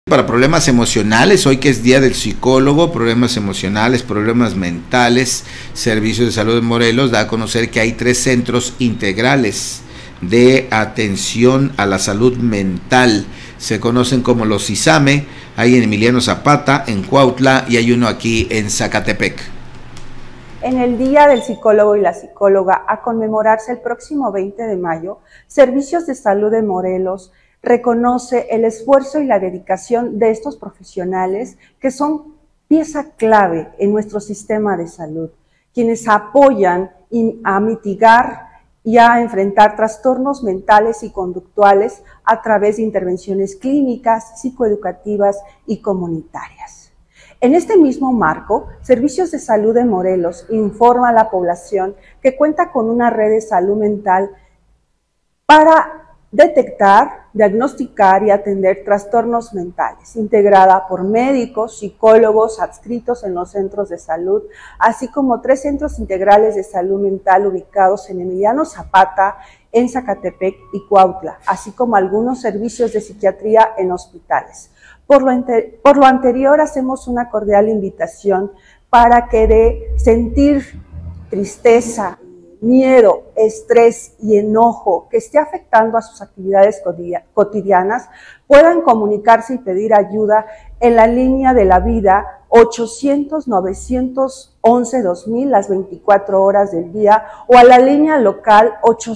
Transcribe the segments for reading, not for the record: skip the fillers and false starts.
Para problemas emocionales, hoy que es Día del Psicólogo, problemas emocionales, problemas mentales, Servicios de Salud de Morelos da a conocer que hay 3 centros integrales de atención a la salud mental. Se conocen como los ISAME, hay en Emiliano Zapata, en Cuautla, y hay uno aquí en Zacatepec. En el Día del Psicólogo y la Psicóloga, a conmemorarse el próximo 20 de mayo, Servicios de Salud de Morelos reconoce el esfuerzo y la dedicación de estos profesionales que son pieza clave en nuestro sistema de salud, quienes apoyan a mitigar y a enfrentar trastornos mentales y conductuales a través de intervenciones clínicas, psicoeducativas y comunitarias. En este mismo marco, Servicios de Salud de Morelos informa a la población que cuenta con una red de salud mental para detectar, diagnosticar y atender trastornos mentales, integrada por médicos, psicólogos adscritos en los centros de salud, así como 3 centros integrales de salud mental ubicados en Emiliano Zapata, en Zacatepec y Cuautla, así como algunos servicios de psiquiatría en hospitales. Por lo anterior, hacemos una cordial invitación para que de sentir tristeza, miedo, estrés y enojo que esté afectando a sus actividades cotidianas, puedan comunicarse y pedir ayuda en la línea de la vida 800-911-2000 las 24 horas del día o a la línea local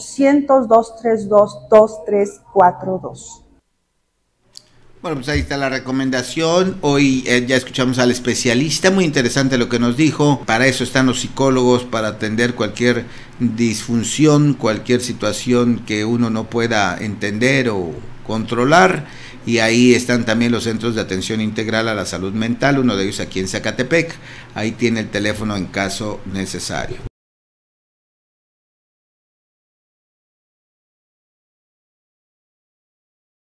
800-232-2342. Bueno, pues ahí está la recomendación. Hoy ya escuchamos al especialista, muy interesante lo que nos dijo. Para eso están los psicólogos, para atender cualquier disfunción, cualquier situación que uno no pueda entender o controlar. Y ahí están también los centros de atención integral a la salud mental, uno de ellos aquí en Zacatepec. Ahí tiene el teléfono en caso necesario.